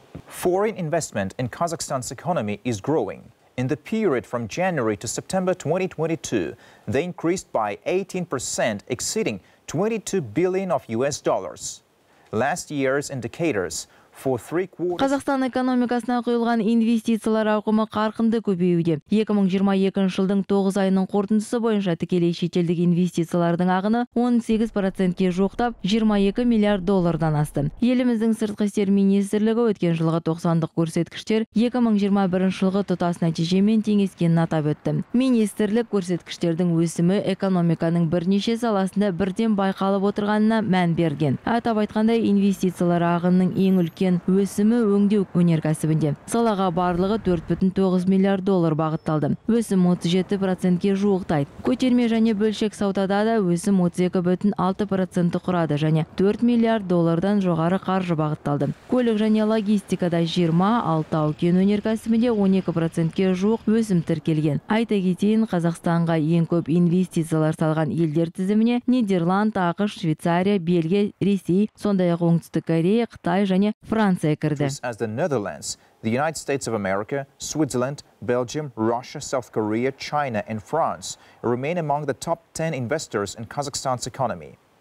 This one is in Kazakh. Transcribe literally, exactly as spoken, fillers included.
Foreign investment in Kazakhstan's economy is growing. In the period from January to September twenty twenty-two, they increased by eighteen percent, exceeding twenty-two billion of U S dollars. Last year's indicators for three quarters. Қазақстан экономикасына құйылған инвестициялар ауқымы қарқынды көбеюде. екі мың жиырма екінші жылдың тоғыз айының қорытындысы бойынша тікелей шетелдік инвестициялардың ағыны он сегіз процентке жуықтап, жиырма екі миллиард доллардан асты. Еліміздің сыртқы істер министрлігі өткен жылғы тоқсандық көрсеткіштер екі мың жиырма бірінші жылғы тұтас нәтижемен теңескенін атап өтті. Министрлік көрсеткіштердің өсімі экономиканың бірнеше саласында бірден байқалып отырғанына мән берген. Атап айтқанда, инвестициялар ағынының ең үлкен өсімі өңдеу өнеркәсібінде. Салаға барлығы төрт бүтін тоғыз миллиард доллар бағытталды. Өсім отыз жеті процентке жуықтайды. Көтерме және бөлшек саудада да өсім отыз екі бүтін алты процентті құрады және төрт миллиард доллардан жоғары қаржы бағытталды. Көлік және логистикада жиырма, ал тау-кен өнеркәсібінде он екі процентке жуық өсім тіркелген. Айта кетейін, Қазақстанға ең көп инвестициялар салған елдер тізіміне Нидерланд, ақш, Швейцария, Бельгия, Ресей, сондай-ақ Оңтүстік Корея, Қытай және Франция кірді. As the Netherlands, the United States of America, Switzerland, Belgium, Russia, South Korea, China, and France remain among the top ten investors in Kazakhstan's economy.